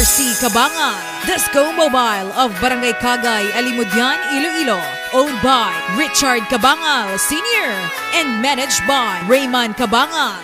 RC Cabangan, Disco Mobile of Barangay Cagay, Alimudian, Iloilo. Owned by Richard Cabangan Sr. and managed by Raymond Cabangan.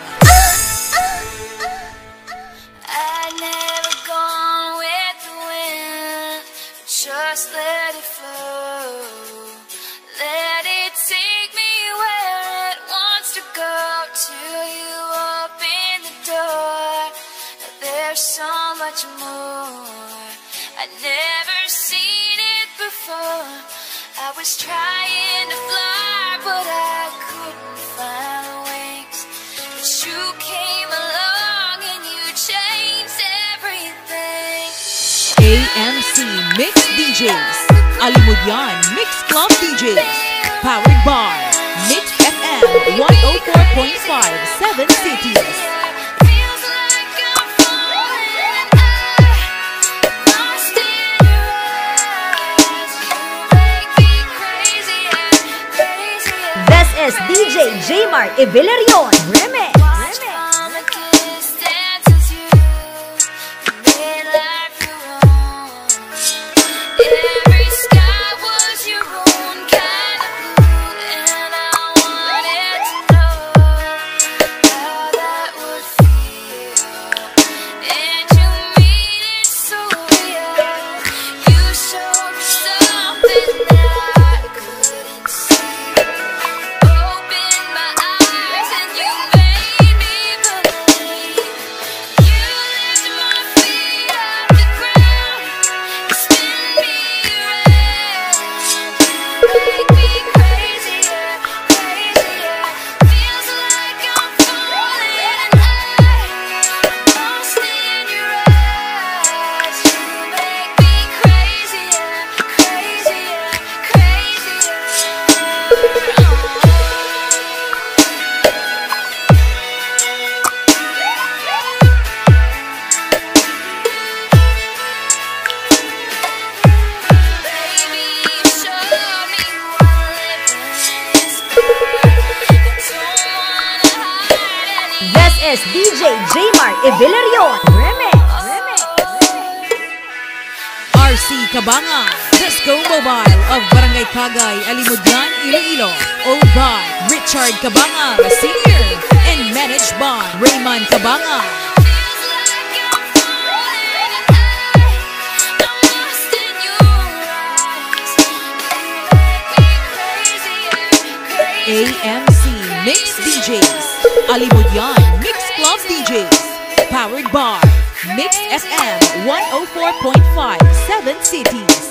I'd never gone with the wind, just let it flow. Let it take me where it wants to go, till you open the door. There's so much more, I'd never seen it before. I was trying to fly, but I couldn't find the wings. But you came along and you changed everything. AMC Mix DJs, Alimudian Mix Club DJs, powered by Mix FM 104.5, 7 cities. This is DJ J-Mark Evillarion Remix. This is DJ J-Mark Evillarion Remix. RC Cabangan, Disco Mobile of Barangay Cagay, Alimudian, Iloilo. Owned by Richard Cabangan Sr. and managed by Raymond Cabangan. AMC Mix DJs, Alimudian Mix Club DJs, powered by Mix FM 104.5, 7 cities.